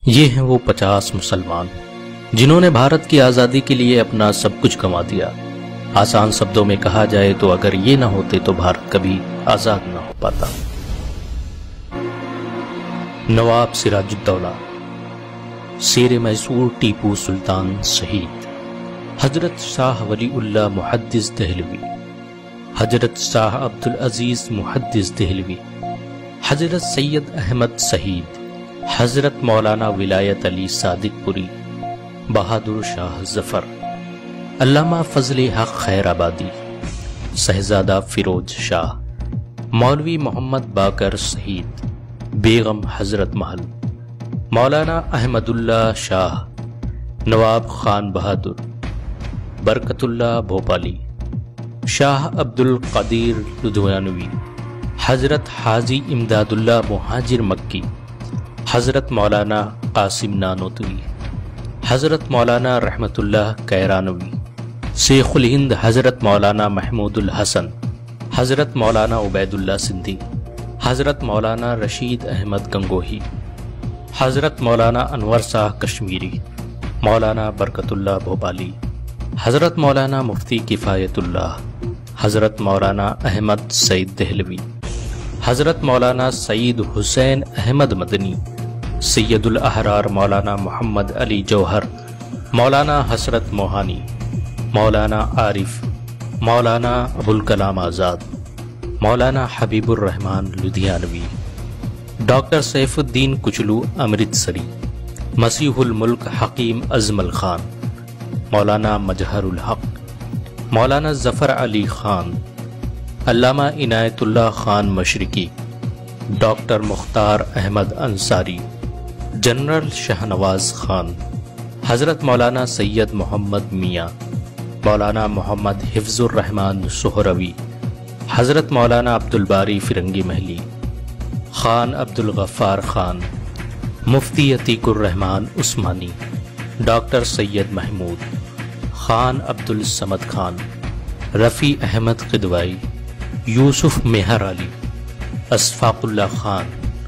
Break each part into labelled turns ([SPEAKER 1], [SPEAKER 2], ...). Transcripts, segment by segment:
[SPEAKER 1] یہ ہیں وہ 50 مسلمان جنہوں نے بھارت کی آزادی کے لیے اپنا سب کچھ گنوا دیا۔ آسان شبدوں میں کہا جائے تو اگر یہ نہ ہوتے تو بھارت کبھی آزاد نہ ہو پاتا۔ نواب سراج الدولہ، شیر میسور ٹیپو سلطان شہید، حضرت شاہ ولی اللہ محدث دہلوی، حضرت شاہ عبدالعزیز محدث دہلوی، حضرت سید احمد شہید، حضرت مولانا ولایت علی صادق پوری، بہادر شاہ ظفر، علامہ فضل حق خیر آبادی، شہزادہ فیروز شاہ، مولوی محمد باقر شہید، بیگم حضرت محل، مولانا احمد اللہ شاہ، نواب خان بہادر، برکت اللہ بھوپالی، شاہ عبد القدیر لدھیانوی، حضرت حاجی امداد اللہ مہاجر مکی، حضرت مولانا قاسم نانوتوی، حضرت مولانا رحمت اللہ کیرانوی، شیخ الہند حضرت مولانا محمود الحسن، حضرت مولانا عبید اللہ سندھی، حضرت مولانا رشید احمد گنگوہی، حضرت مولانا انور شاہ کشمیری، مولانا برکت اللہ بھوپالی، حضرت مولانا مفتی کفایت اللہ، حضرت مولانا احمد سعید دہلوی، حضرت مولانا سعید حسین احمد مدنی، سید الاحرار مولانا محمد علی جوہر، مولانا حسرت موہانی، مولانا عارف، مولانا ابوالکلام آزاد، مولانا حبیب الرحمن لدھیانوی، ڈاکٹر سیف الدین کچلو امرتسری، مسیح الملک حکیم اجمل خان، مولانا مجہر الحق، مولانا ظفر علی خان، علامہ عنایت اللہ خان مشرقی، ڈاکٹر مختار احمد انصاری، جنرل شاہنواز خان، حضرت مولانا سید محمد میاں، مولانا محمد حفظ الرحمن سہروی، حضرت مولانا عبدالباری فرنگی محلی، Khan Abdul Ghaffar Khan, Mufti Atiqur Rahman Usmani, doctor Syed Mahmud, Khan Abdussamad Khan, Rafi Ahmad Kidwai, Yusuf Meher Ali, Ashfaqulla Khan,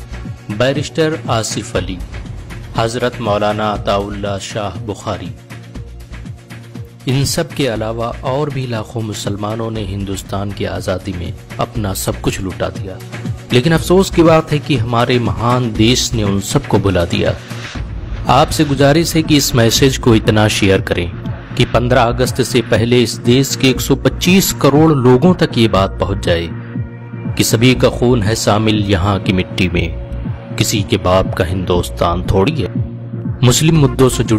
[SPEAKER 1] barrister Asaf Ali, Hazrat Maulana Ata Ullah شاہ بخاری۔ ان سب کے علاوہ اور بھی لاکھوں مسلمانوں نے ہندوستان کی آزادی میں اپنا سب کچھ لٹا دیا، لیکن افسوس کی بات ہے کہ ہمارے مہان دیش نے ان سب کو بھلا دیا۔ آپ سے گزارش ہے کہ اس میسج کو اتنا شیئر کریں کہ 15 اگست سے پہلے اس دیش کے 125 کروڑ لوگوں تک یہ بات پہنچ جائے کہ سبھی کا خون ہے شامل یہاں کی مٹی میں، کسی کے باپ کا ہندوستان تھوڑی ہے۔ مسلم مدعوں سے